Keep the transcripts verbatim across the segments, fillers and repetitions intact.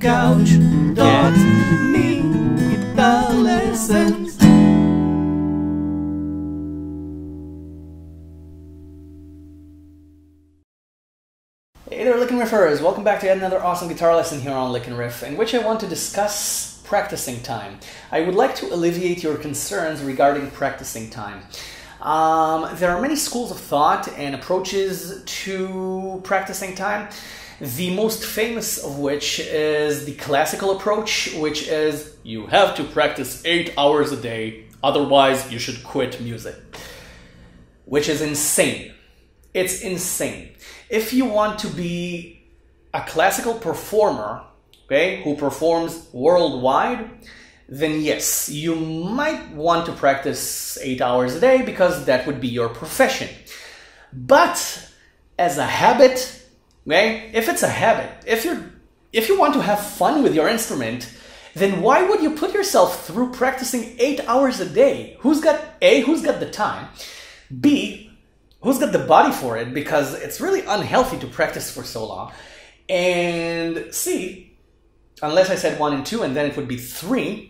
couch. Get me guitar lessons. Hey there, Lick and Riffers! Welcome back to yet another awesome guitar lesson here on Lick and Riff, in which I want to discuss practicing time. I would like to alleviate your concerns regarding practicing time. Um, there are many schools of thought and approaches to practicing time. The most famous of which is the classical approach, which is you have to practice eight hours a day, otherwise you should quit music. Which is insane. It's insane. If you want to be a classical performer, okay, who performs worldwide, then yes, you might want to practice eight hours a day because that would be your profession. But as a habit, okay, if it's a habit, if you're if you want to have fun with your instrument, then why would you put yourself through practicing eight hours a day? Who's got A, who's got the time? B, who's got the body for it? Because it's really unhealthy to practice for so long. And C, unless I said one and two, and then it would be three,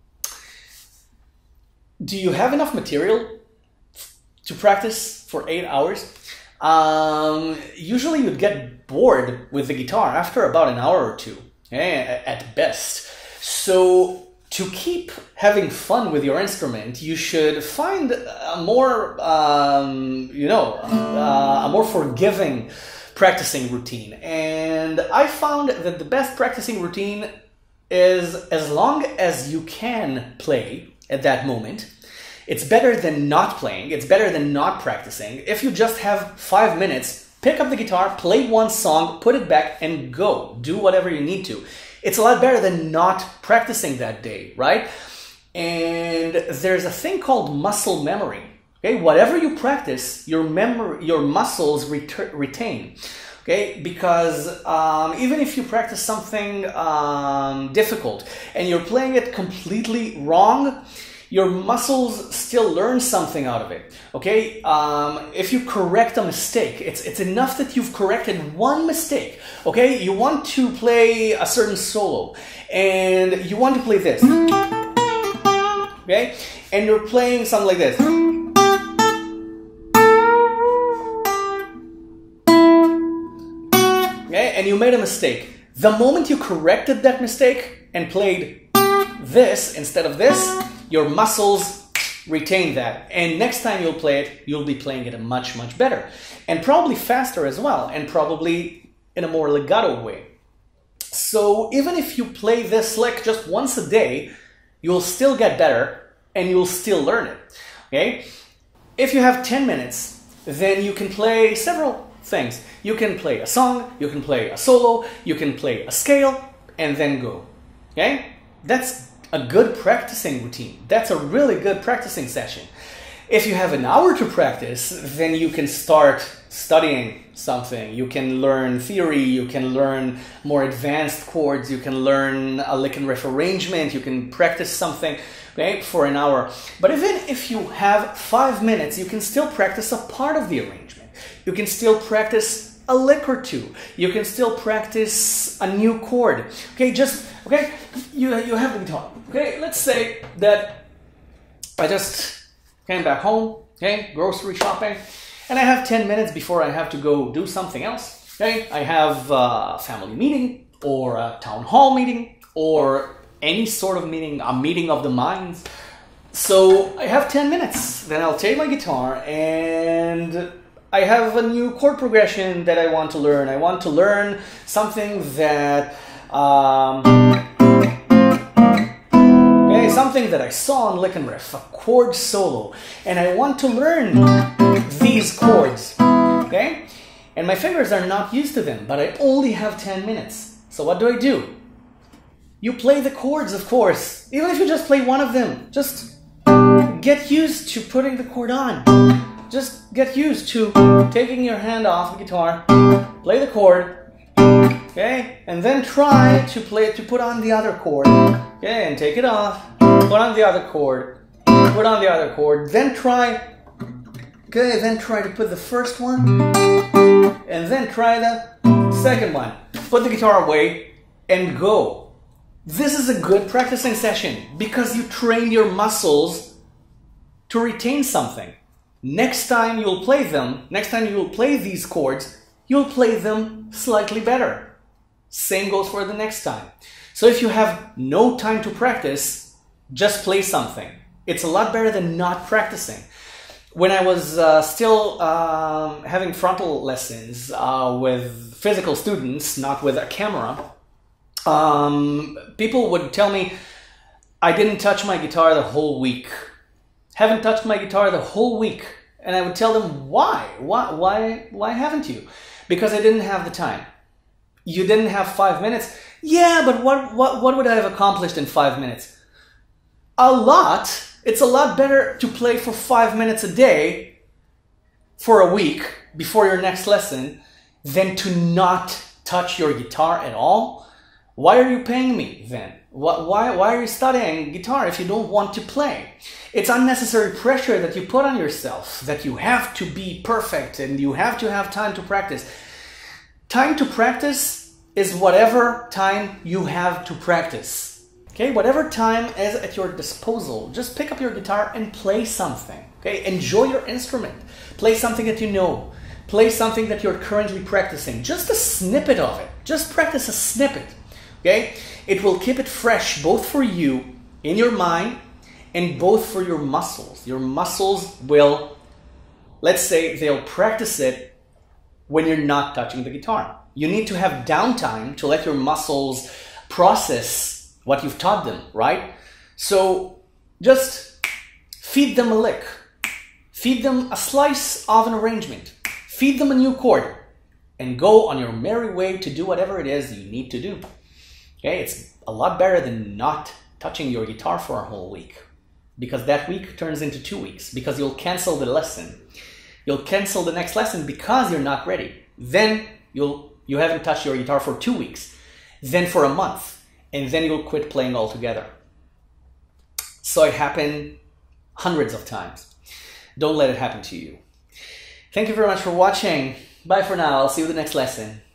do you have enough material to practice for eight hours? Um, usually you'd get bored with the guitar after about an hour or two, okay, at best. So to keep having fun with your instrument, you should find a more, um, you know, uh, a more forgiving practicing routine. And I found that the best practicing routine is as long as you can play at that moment. It's better than not playing. It's better than not practicing. If you just have five minutes, pick up the guitar, play one song, put it back, and go. Do whatever you need to. It's a lot better than not practicing that day, right? And there's a thing called muscle memory. Okay, whatever you practice, your memory, your muscles ret retain. Okay, because um, even if you practice something um, difficult and you're playing it completely wrong, your muscles still learn something out of it, okay? Um, if you correct a mistake, it's, it's enough that you've corrected one mistake, okay? You want to play a certain solo, and you want to play this, okay? And you're playing something like this. Okay? And you made a mistake. The moment you corrected that mistake and played this instead of this, your muscles retain that. And next time you'll play it, you'll be playing it much, much better. And probably faster as well. And probably in a more legato way. So even if you play this lick just once a day, you'll still get better and you'll still learn it. Okay? If you have ten minutes, then you can play several things. You can play a song, you can play a solo, you can play a scale, and then go. Okay? That's a good practicing routine. That's a really good practicing session. If you have an hour to practice, then you can start studying something. You can learn theory, you can learn more advanced chords, you can learn a lick and riff arrangement, you can practice something, okay, for an hour. But even if you have five minutes, you can still practice a part of the arrangement. You can still practice a lick or two. You can still practice a new chord. Okay, just, okay, you, you have the guitar. Okay, let's say that I just came back home, okay, grocery shopping, and I have ten minutes before I have to go do something else. Okay, I have a family meeting, or a town hall meeting, or any sort of meeting, a meeting of the minds. So I have ten minutes. Then I'll take my guitar and I have a new chord progression that I want to learn. I want to learn something that, um, okay, something that I saw on Lick and Riff, a chord solo, and I want to learn these chords, okay? And my fingers are not used to them, but I only have ten minutes. So what do I do? You play the chords, of course, even if you just play one of them. Just get used to putting the chord on. Just get used to taking your hand off the guitar, play the chord, okay, and then try to play to put on the other chord, okay, and take it off, put on the other chord, put on the other chord, then try, okay, then try to put the first one, and then try the second one. Put the guitar away and go. This is a good practicing session because you train your muscles to retain something. Next time you'll play them, next time you'll play these chords, you'll play them slightly better. Same goes for the next time. So if you have no time to practice, just play something. It's a lot better than not practicing. When I was uh, still um, having frontal lessons uh, with physical students, not with a camera, um, people would tell me, I didn't touch my guitar the whole week. Haven't touched my guitar the whole week. And I would tell them, why? Why, why, why haven't you? Because I didn't have the time. You didn't have five minutes? Yeah, but what, what, what would I have accomplished in five minutes? A lot. It's a lot better to play for five minutes a day for a week before your next lesson than to not touch your guitar at all. Why are you paying me then? Why, why are you studying guitar if you don't want to play? It's unnecessary pressure that you put on yourself, that you have to be perfect and you have to have time to practice. Time to practice is whatever time you have to practice. Okay, whatever time is at your disposal, just pick up your guitar and play something. Okay, enjoy your instrument. Play something that you know. Play something that you're currently practicing. Just a snippet of it. Just practice a snippet. Okay, it will keep it fresh both for you in your mind and both for your muscles. Your muscles will, let's say, they'll practice it when you're not touching the guitar. You need to have downtime to let your muscles process what you've taught them, right? So just feed them a lick. Feed them a slice of an arrangement. Feed them a new chord and go on your merry way to do whatever it is you need to do. Okay, it's a lot better than not touching your guitar for a whole week, because that week turns into two weeks because you'll cancel the lesson. You'll cancel the next lesson because you're not ready. Then you'll you haven't touched your guitar for two weeks, then for a month, and then you'll quit playing altogether. So it happened hundreds of times. Don't let it happen to you. Thank you very much for watching. Bye for now. I'll see you in the next lesson.